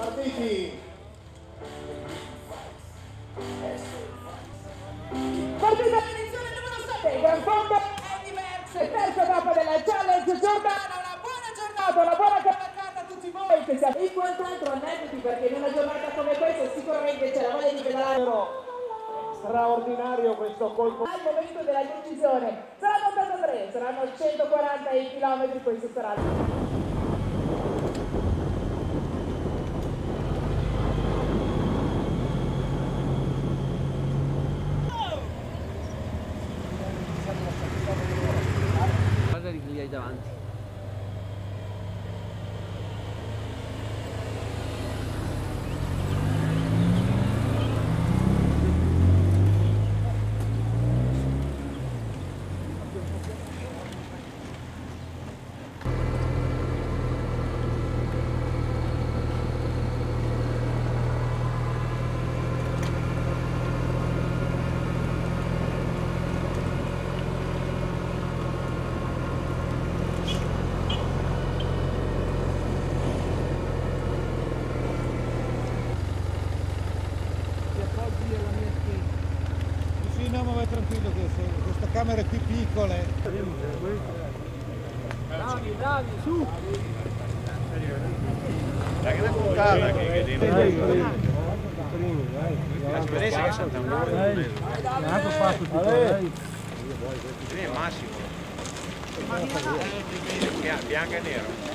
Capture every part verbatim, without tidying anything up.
Partiti! Partita all'inizione numero sette, Gran Fondo è diverso, il terzo tappa della Challenge Giordano, una buona giornata, una buona cavalcata a tutti voi che siamo in quant'altro aneddoti, perché in una giornata come questa sicuramente c'è la voglia di pedalare. Straordinario questo colpo. Al momento della decisione saranno ottantatré, saranno centoquaranta i chilometri, questo sarà. Li hai davanti. No, ma vai tranquillo che questa camera è più piccola. Bravi, bravi, su! Dai, che è una puntata che che Dai, la differenza è che Santa Maria è massimo. Bianca e nero.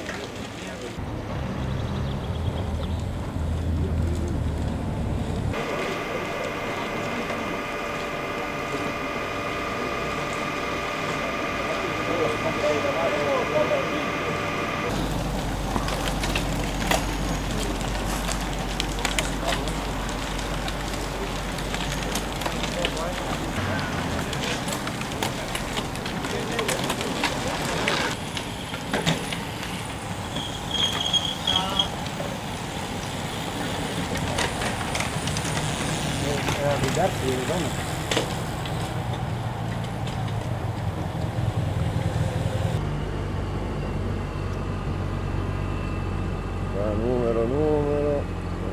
Ah, numero, numero.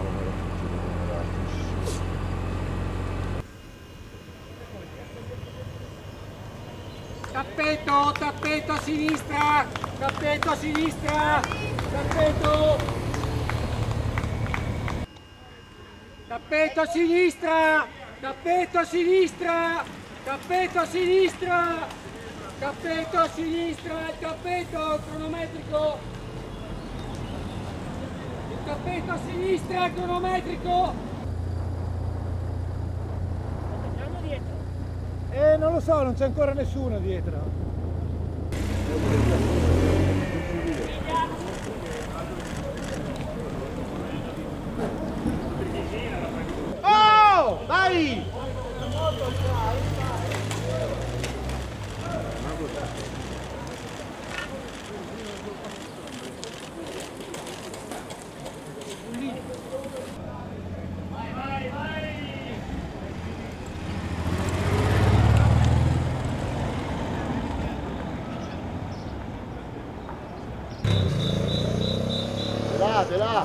Tappeto, tappeto a sinistra, tappeto a sinistra, tappeto. Tappeto a sinistra, tappeto a sinistra, tappeto a sinistra, tappeto a sinistra, il tappeto cronometrico. Il tappeto a sinistra, cronometrico. Andiamo dietro. Eh, non lo so, non c'è ancora nessuno dietro. Oh, dai! Là, de là!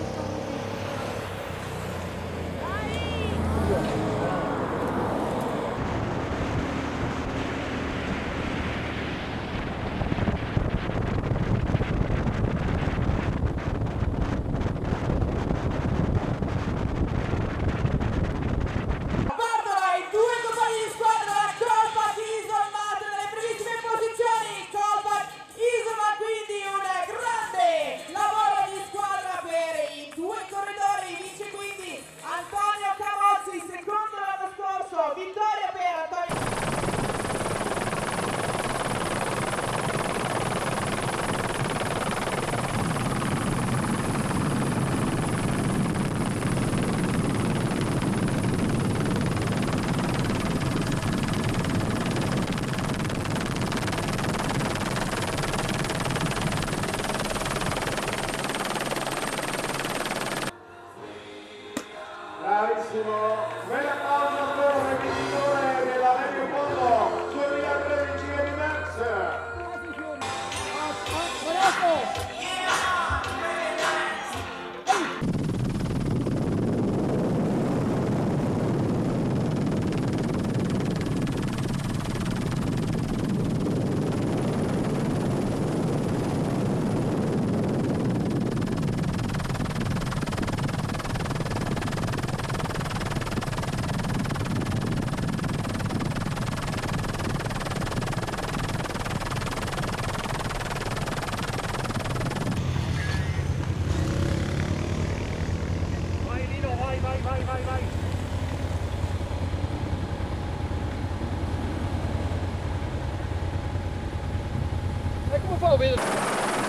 Bravissimo! Bella pausa per il vincitore della Medio Mondo duemilatredici di Max! Bravo! vai, vai, vai. E come fa a vedere?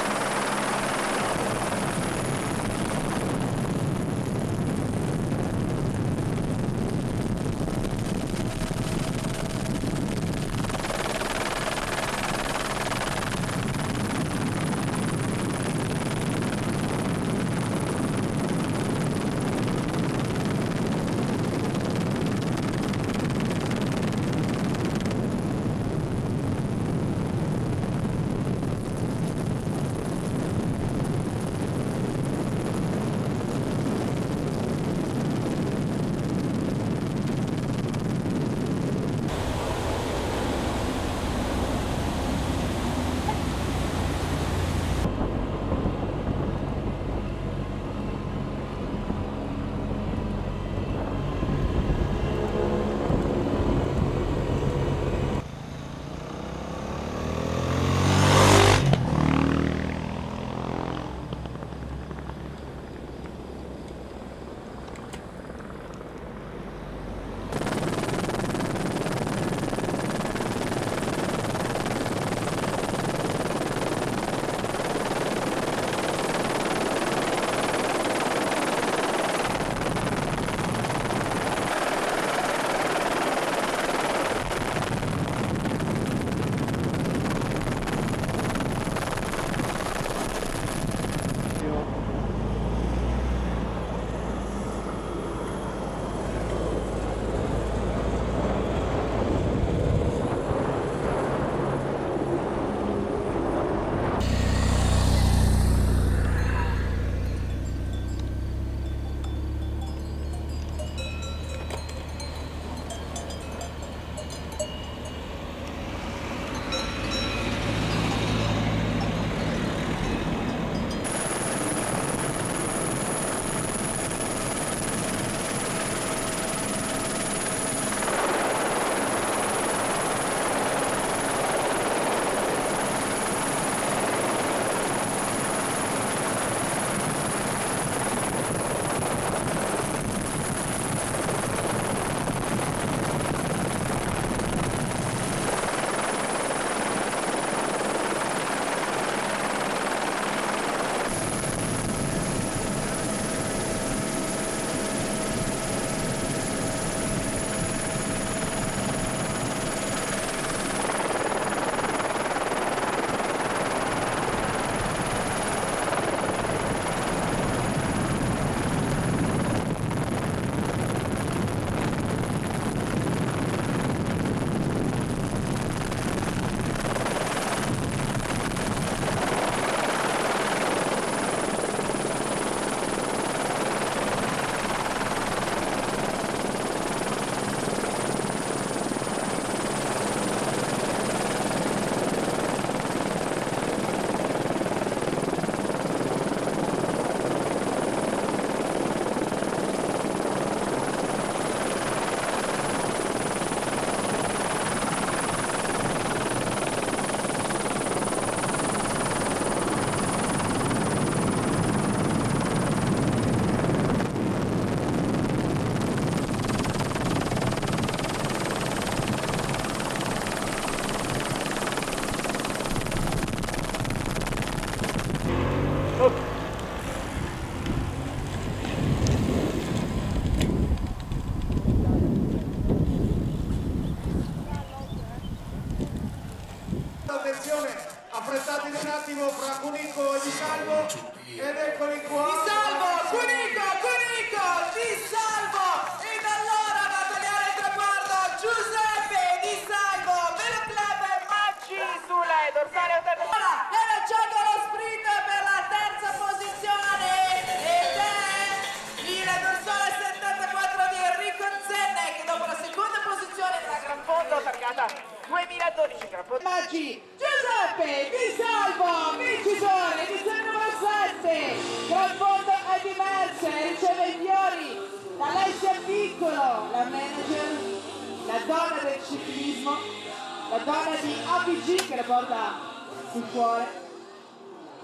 Affrettatevi un attimo fra Cunico e Di Salvo ed eccoli qua. Di Salvo, Cunico, Cunico, Di Salvo ed allora va a tagliare il traguardo Giuseppe Di Salvo, Velo Club Maggi sulle dorsale alternativa. È lanciato lo sprint per la terza posizione ed è il dorsale settantaquattro di Enrico Zenne che dopo la seconda posizione della Gran Fondo targata duemiladodici Gran Fondo Maggi. Giuseppe Di Salvo, vincitore, edizione numero sette, Gran Fondo è diversa, riceve i fiori da Alessia Piccolo, la manager, la donna del ciclismo, la donna di A P G che la porta sul cuore.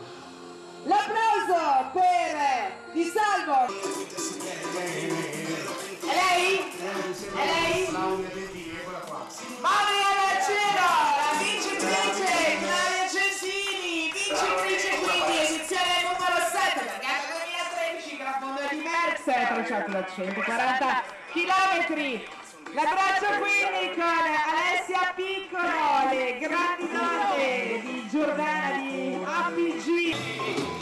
L'applauso per Di Salvo. tracciato da centoquaranta chilometri. L'abbraccio quindi con Alessia Piccolo, le grandi note di Giordana di A P G.